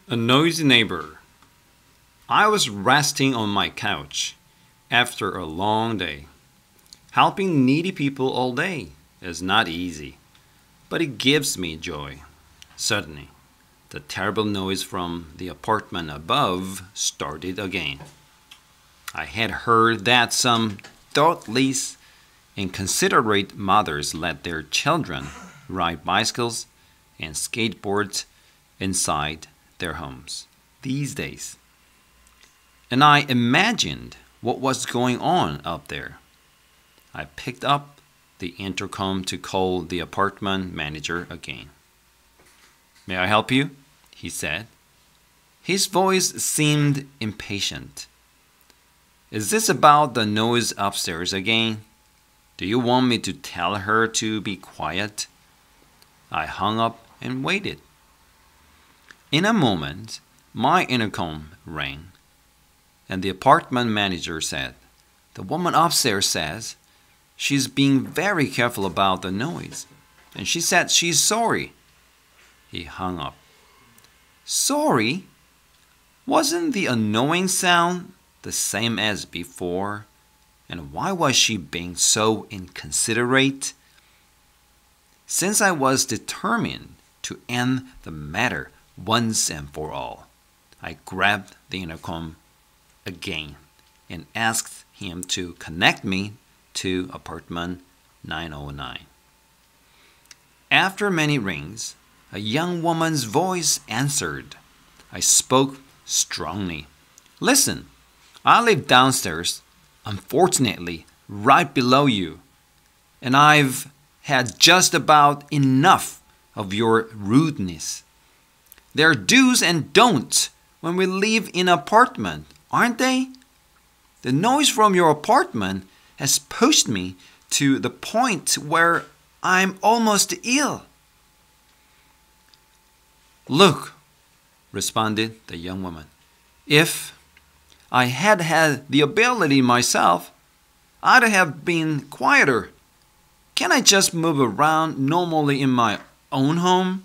A noisy neighbor. I was resting on my couch after a long day. Helping needy people all day is not easy, but it gives me joy. Suddenly, the terrible noise from the apartment above started again. I had heard that some thoughtless, inconsiderate mothers let their children ride bicycles and skateboards inside their homes these days. And I imagined what was going on up there. I picked up the intercom to call the apartment manager again. "May I help you?" he said. His voice seemed impatient. "Is this about the noise upstairs again? Do you want me to tell her to be quiet?" I hung up and waited. In a moment, my intercom rang, and the apartment manager said, "The woman upstairs says she's being very careful about the noise, and she said she's sorry." He hung up. Sorry? Wasn't the annoying sound the same as before? And why was she being so inconsiderate? Since I was determined to end the matter once and for all, I grabbed the intercom again and asked him to connect me to apartment 909. After many rings, a young woman's voice answered. I spoke strongly. "Listen, I live downstairs, unfortunately, right below you, and I've had just about enough of your rudeness. There are do's and don'ts when we live in an apartment, aren't they? The noise from your apartment has pushed me to the point where I'm almost ill." "Look," responded the young woman, "if I had had the ability myself, I'd have been quieter. Can't I just move around normally in my own home?"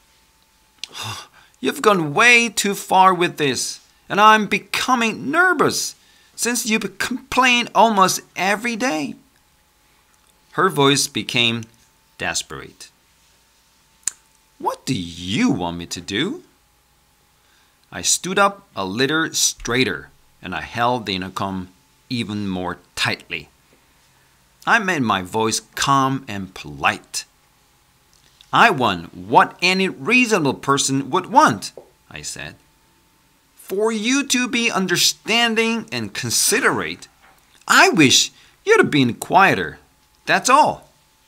"You've gone way too far with this, and I'm becoming nervous since you complain almost every day." Her voice became desperate. "What do you want me to do?" I stood up a little straighter and I held the intercom even more tightly. I made my voice calm and polite. "I want what any reasonable person would want," I said. "For you to be understanding and considerate. I wish you'd have been quieter. That's all."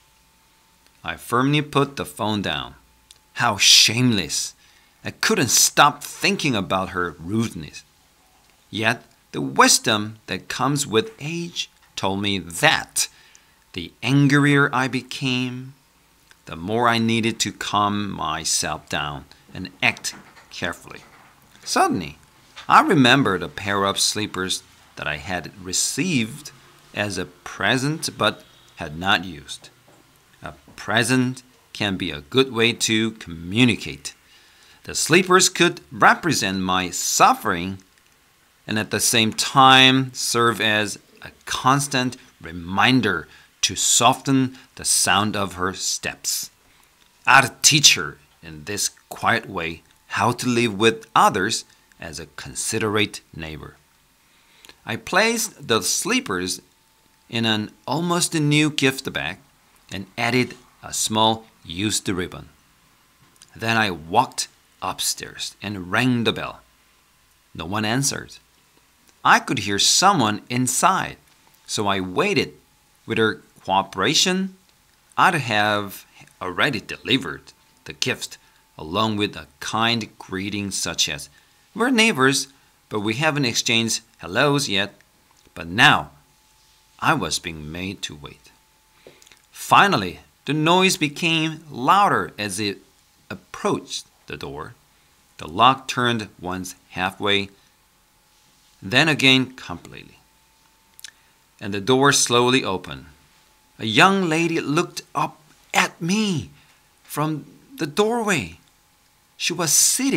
I firmly put the phone down. How shameless! I couldn't stop thinking about her rudeness. Yet the wisdom that comes with age told me that the angrier I became, the more I needed to calm myself down and act carefully. Suddenly, I remembered a pair of slippers that I had received as a present but had not used. A present can be a good way to communicate. The slippers could represent my suffering and at the same time serve as a constant reminder to soften the sound of her steps. I'd teach her in this quiet way how to live with others as a considerate neighbor. I placed the slippers in an almost new gift bag and added a small used ribbon. Then I walked upstairs and rang the bell. No one answered. I could hear someone inside, so I waited. With her cooperation, I'd have already delivered the gift along with a kind greeting such as, "We're neighbors, but we haven't exchanged hellos yet." But now I was being made to wait. Finally, the noise became louder as it approached the door. The lock turned once halfway, then again completely, and the door slowly opened. A young lady looked up at me from the doorway. She was seated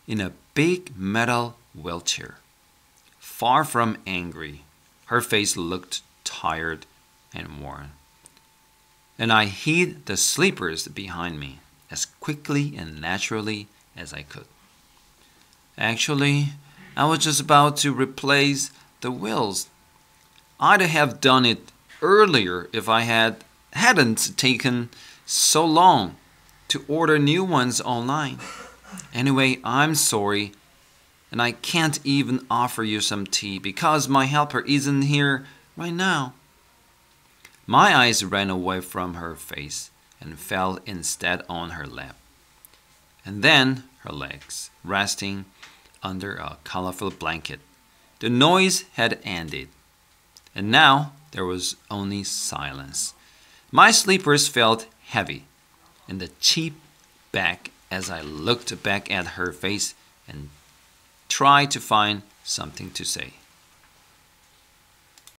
in a big metal wheelchair. Far from angry, her face looked tired and worn. And I hid the slippers behind me as quickly and naturally as I could. Actually, I was just about to replace the wheels. I'd have done it earlier if I hadn't taken so long to order new ones online. Anyway, I'm sorry, and I can't even offer you some tea because my helper isn't here right now. My eyes ran away from her face and fell instead on her lap, and then her legs, resting under a colorful blanket. The noise had ended, and now there was only silence. My slippers felt heavy in the cheap bag as I looked back at her face and tried to find something to say.